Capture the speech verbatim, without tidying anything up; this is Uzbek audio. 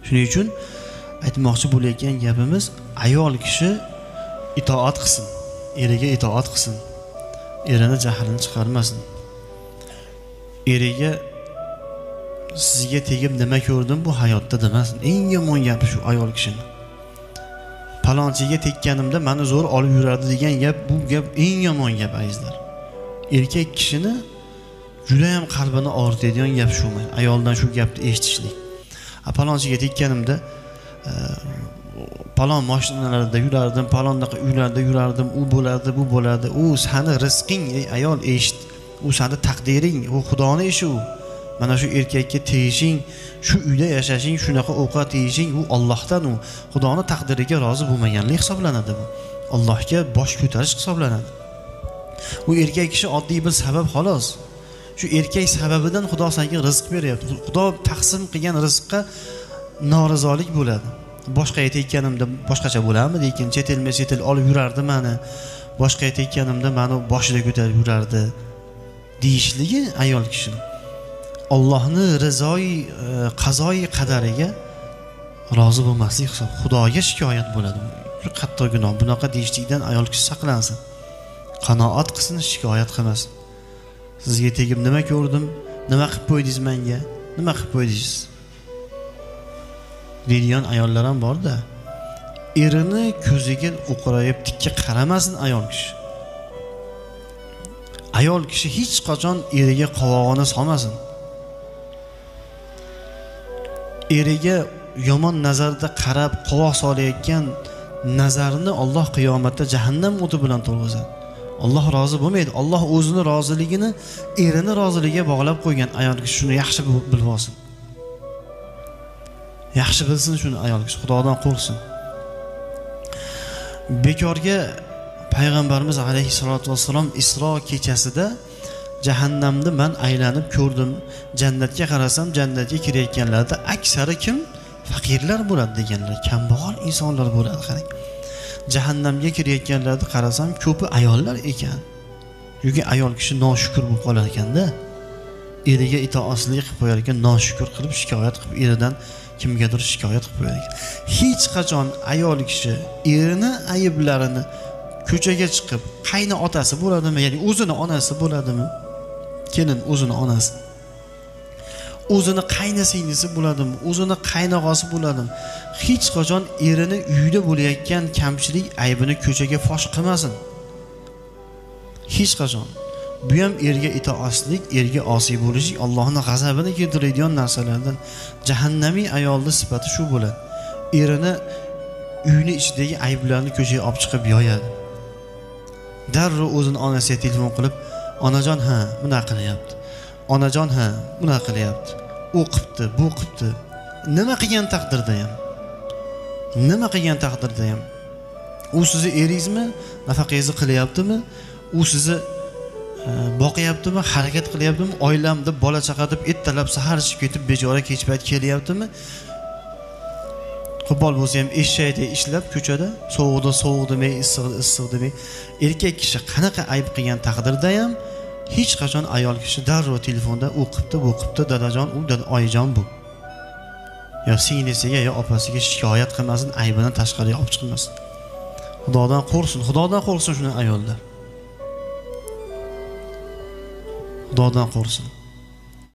Shuning uchun aytmoqchi bo'layotgan gapimiz, ayol kishi itoat qilsin, eriga itoat qilsin. Erini jahlini chiqarmasin. Eriga sizga tegib nima ko'rdim bu hayotda demasin. Eng yomon gapi shu ayol kishini. Palonchiga tekkanimda meni zo'r olib yurardi degan gap, bu gap eng yomon gap azizlar. Erkak kishini juda ham qalbini og'ritadigan gap shu. Ayoldan shu gapni eshitishlik. A palonchiga tekkanimda palon mashinalarda yurardim, palondaqa uylarda yurardim, u bo'lardi, bu bo'lardi. U seni rizqing, ey ayol, eshit. U seni taqdiring, u Xudoning ishi u. Mana shu erkakka tegishing, shu uyda yashashing, shunaqa ovqat yeyishing, u Allohdan, u Xudoning taqdiriga rozi bo'lmaganlik hisoblanadi bu. Allohga bosh ko'tarish hisoblanadi. U erkak kishi oddiy bir sabab xolos. Shu erkak sababidan Xudo senga rizq beryapti. Xudo taqsim qilgan rizqqa norizolik bo'ladi. Boshqa aytayotganimda boshqacha bo'larmi, lekin chet elma chet el olib yurardi meni. Boshqa aytayotganimda meni boshida ko'tarib yurardi deyishligi ayol kishining Allohning rizoi, qazoi qadariga rozi bo'lmaslik hisob. Xudoga shikoyat bo'ladi. Shu qattiq gunoh. Bunaqa deyishlikdan ayol kishi saqlansin. Qanoat qilsin, shikoyat qilmasin. Sizga tegib nima ko'rdim? Nima qilib qo'ydingiz menga? Nima qilib qo'ydingiz? Deydigan ayollar ham bor-da. Erini ko'ziga o'qrayib tikka qaramasin ayol kishi. Ayol kishi hech qachon eriga qovog'ini solmasin. Eriga yomon nazarda qarab qovoq solayotgan nazarni Alloh qiyomatda jahannam o'ti bilan to'lg'azadi. Alloh rozi bo'lmaydi. Alloh o'zini roziligini erini roziligiga bog'lab qo'ygan. Ayol kishi shuni yaxshi bilib olsin. Yaxshi bilsin shuni ayol kishi, Xudodan qo'rqsin. Bekorga Payg'ambarimiz alayhissalatu vassalom Isro kechasida jahannamni men aylanib ko'rdim. Jannatga qarasam, jannatga kirayotganlarda aksari kim? Faqirlar bo'ladi deganlar, kambag'al insonlar bo'ladi qarang. Jahannamga kirayotganlarda qarasam, ko'pi ayollar ekan. Chunki ayol kishi noshukr bo'lib qolar ekanda. Eriga itoatsizlik qilib qo'yar ekan, noshukr qilib shikoyat qilib eridan kimgadir shikoyat qilib qo'yar ekan. Hech qachon ayol kishi erini ayblarini ko'chaga chiqib, qayni otasi bo'ladimi, ya'ni o'zini onasi bo'ladimi? Kelin o'zini onasi. O'zini qayni singlisi bo'ladimi? O'zini qaynog'asi bo'ladimi? Hech qachon erini uyda bo'layotgan kamchilik aybini ko'chaga fosh qilmasin. Hech qachon. Bu ham erga itoatsizlik, erga osiy bo'lish, Allohning g'azabini keltiradigan narsalardan. Jahannamiy ayolning sifati shu bo'ladi. Erini uyning ichidagi ayblarni ko'chaga olib chiqib yoyadi. Darrov o'zini onasiga telefon qilib, "Onajon, ha, buna qilyapti. Onajon, ha, buna qilyapti. U qilibdi, bu qilibdi." Nima qilgan taqdirda ham? Nima qilgan taqdirda ham? U sizni eringizmi? Nafaqangizni qilyaptimi? U sizni boqyaptimi, harakat qilyaptimi, oilam deb bola chaqa deb ertalab sahar ichib ketib bechora kech payt kelyaptimi? Qo'pol bo'lsa ham eshakdek ishlab ko'chada, sovuqda sovuq demay, issiqda issiq demay, erkak kishi qanaqa ayb qilgan taqdirda ham hech qachon ayol kishi darrov telefonda u qilibdi, bu qilibdi, dadajon, u dada oyijon bu. Yo singlisiga yo opasiga shikoyat qilmasin, aybini tashqariga olib chiqmasin. Xudodan qo'rqsin, Xudodan qo'rqsin shuni ayollar. Xudodan qo'rqsin.